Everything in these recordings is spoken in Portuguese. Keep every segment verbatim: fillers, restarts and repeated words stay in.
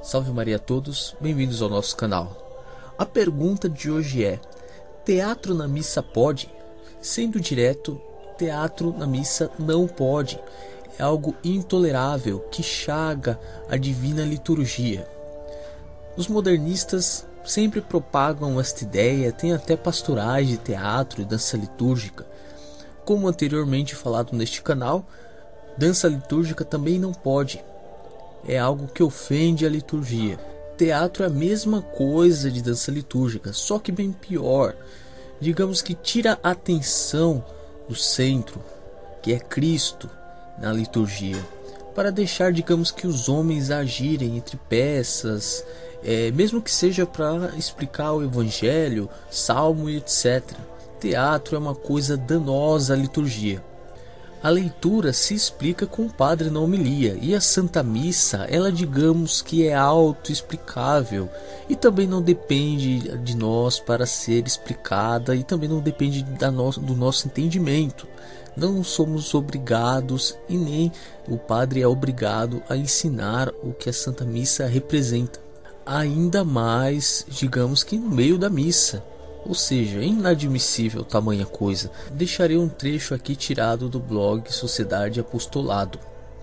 Salve Maria a todos, bem-vindos ao nosso canal. A pergunta de hoje é: teatro na missa pode? Sendo direto, teatro na missa não pode. É algo intolerável que chaga a divina liturgia. Os modernistas sempre propagam esta ideia, tem até pastorais de teatro e dança litúrgica. Como anteriormente falado neste canal, dança litúrgica também não pode. É algo que ofende a liturgia. Teatro é a mesma coisa de dança litúrgica, só que bem pior. Digamos que tira a atenção do centro, que é Cristo, na liturgia, para deixar, digamos que, os homens agirem entre peças, é, mesmo que seja para explicar o evangelho, salmo e etcétera. Teatro é uma coisa danosa à liturgia. A leitura se explica com o padre na homilia, e a Santa Missa, ela digamos que é autoexplicável e também não depende de nós para ser explicada e também não depende da no, do nosso entendimento. Não somos obrigados e nem o padre é obrigado a ensinar o que a Santa Missa representa. Ainda mais, digamos que no meio da missa. Ou seja, é inadmissível tamanha coisa. Deixarei um trecho aqui tirado do blog Sociedade e Apostolado.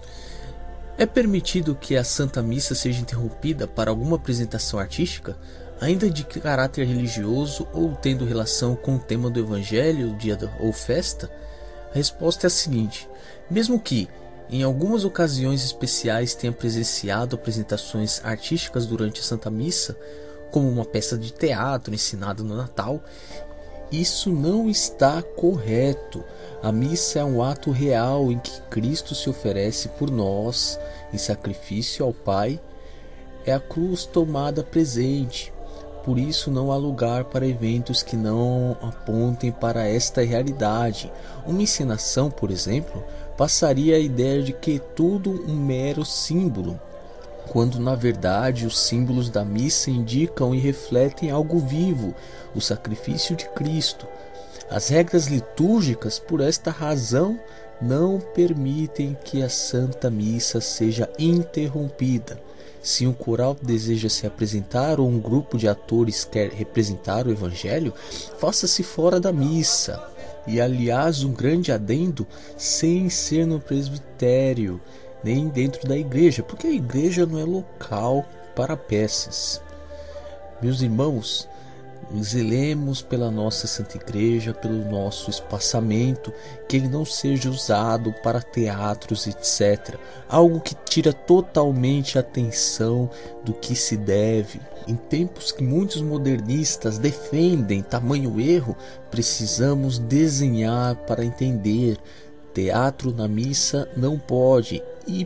É permitido que a Santa Missa seja interrompida para alguma apresentação artística, ainda de caráter religioso ou tendo relação com o tema do Evangelho, dia ou festa? A resposta é a seguinte: mesmo que em algumas ocasiões especiais tenha presenciado apresentações artísticas durante a Santa Missa, como uma peça de teatro ensinada no Natal, isso não está correto. A missa é um ato real em que Cristo se oferece por nós em sacrifício ao Pai. É a cruz tomada presente. Por isso não há lugar para eventos que não apontem para esta realidade. Uma encenação, por exemplo, passaria a ideia de que é tudo um mero símbolo, quando na verdade os símbolos da missa indicam e refletem algo vivo, o sacrifício de Cristo. As regras litúrgicas, por esta razão, não permitem que a Santa Missa seja interrompida. Se um coral deseja se apresentar ou um grupo de atores quer representar o Evangelho, faça-se fora da missa. E aliás, um grande adendo, sem ser no presbitério, nem dentro da igreja, porque a igreja não é local para peças. Meus irmãos, zelemos pela nossa Santa Igreja, pelo nosso espaçamento, que ele não seja usado para teatros, etcétera. Algo que tira totalmente a atenção do que se deve. Em tempos que muitos modernistas defendem tamanho erro, precisamos desenhar para entender. Teatro na missa não pode,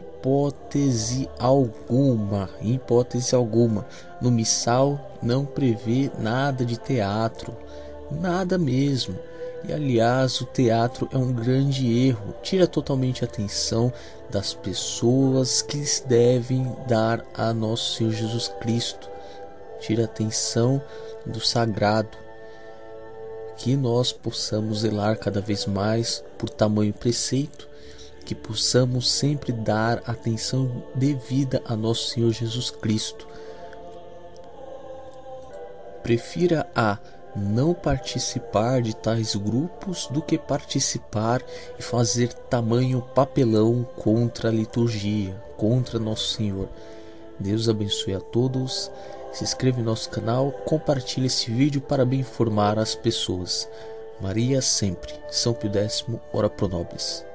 hipótese alguma, hipótese alguma. No missal não prevê nada de teatro, nada mesmo. E aliás, o teatro é um grande erro, tira totalmente a atenção das pessoas que devem dar a nosso Senhor Jesus Cristo, tira a atenção do sagrado. Que nós possamos zelar cada vez mais por tamanho preceito, que possamos sempre dar atenção devida a nosso Senhor Jesus Cristo. Prefira a não participar de tais grupos do que participar e fazer tamanho papelão contra a liturgia, contra nosso Senhor. Deus abençoe a todos. Se inscreva em nosso canal, compartilhe esse vídeo para bem informar as pessoas. Maria sempre. São Pio X, ora pro nobis.